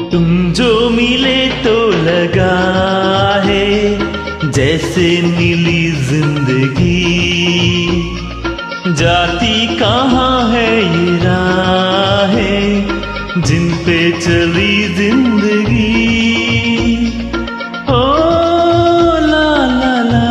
तुम जो मिले तो लगा है जैसे मिली जिंदगी, जाती कहाँ है ये राहें जिन पे चली जिंदगी। ओ ला ला ला,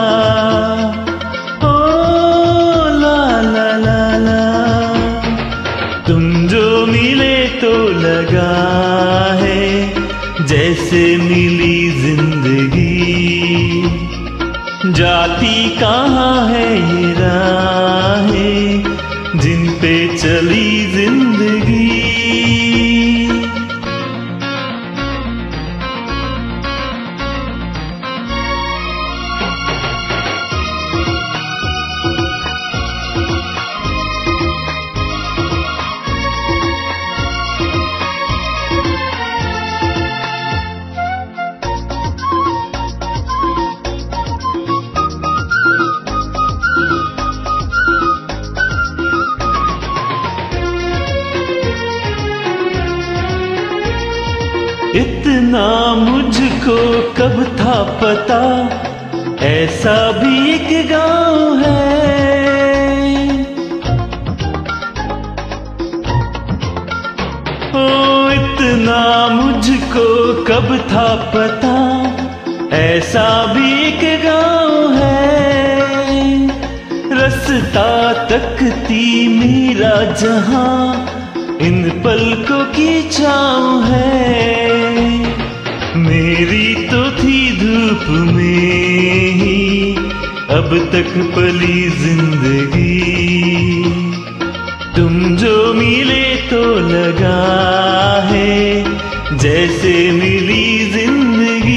ओ ला ला ला ला, तुम जो मिले तो लगा है जैसे मिली जिंदगी, जाती कहाँ है ये राहें जिन पे चली जिंदगी। इतना मुझको कब था पता ऐसा भी एक गाँव है। ओ इतना मुझको कब था पता ऐसा भी एक गाँव है। रास्ता तकती मेरा जहां इन पलकों की छाँव है। मेरी तो थी धूप में ही अब तक पली जिंदगी, तुम जो मिले तो लगा है जैसे मिली जिंदगी।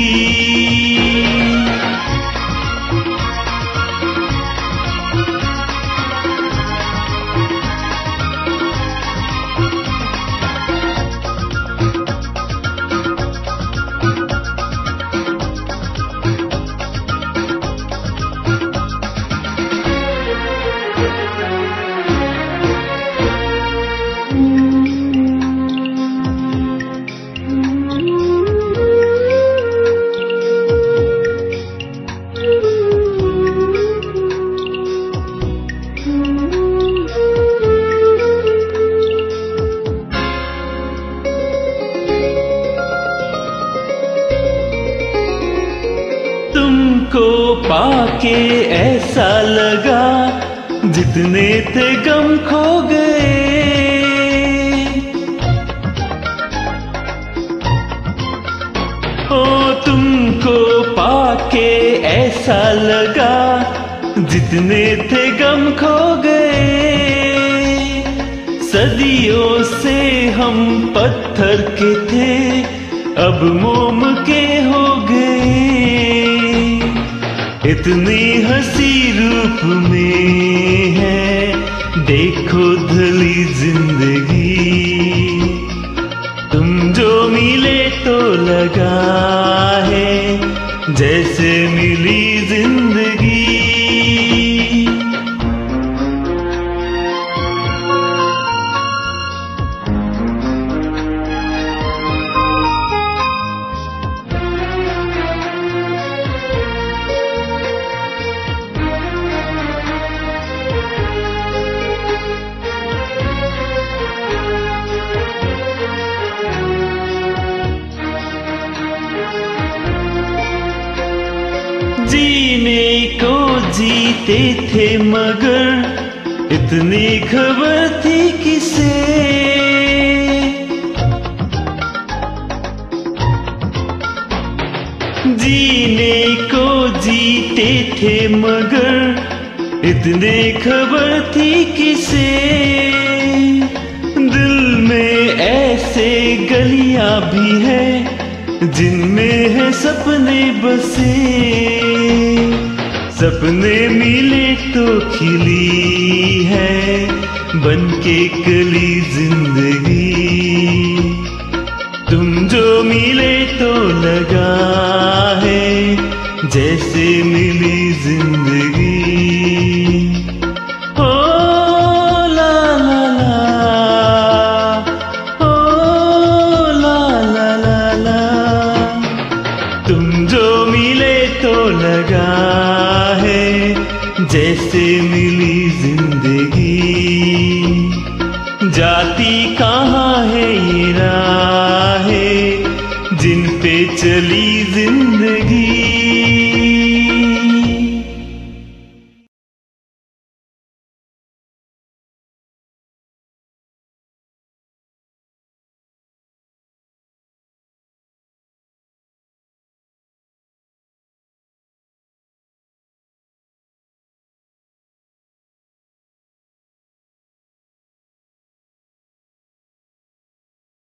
तुमको पाके ऐसा लगा जितने थे गम खो गए। ओ तुमको पाके ऐसा लगा जितने थे गम खो गए। सदियों से हम पत्थर के थे अब मोम के हो गए। इतनी हंसी रूप में है देखो ढली जिंदगी, तुम जो मिले तो लगा है जैसे मिली जिंदगी। जीने को जीते थे मगर इतनी खबर थी किसे। जीने को जीते थे मगर इतने खबर थी किसे। दिल में ऐसे गलियां भी है जिनमें है सपने बसे। सपने मिले तो खिली है बनके कली जिंदगी, तुम जो मिले तो लगा है जैसे मिली जिंदगी। ओ ला ला ला, ओ ला ला कैसे मिली जिंदगी, जाती कहाँ है ये राहें जिन पे चली जिंदगी।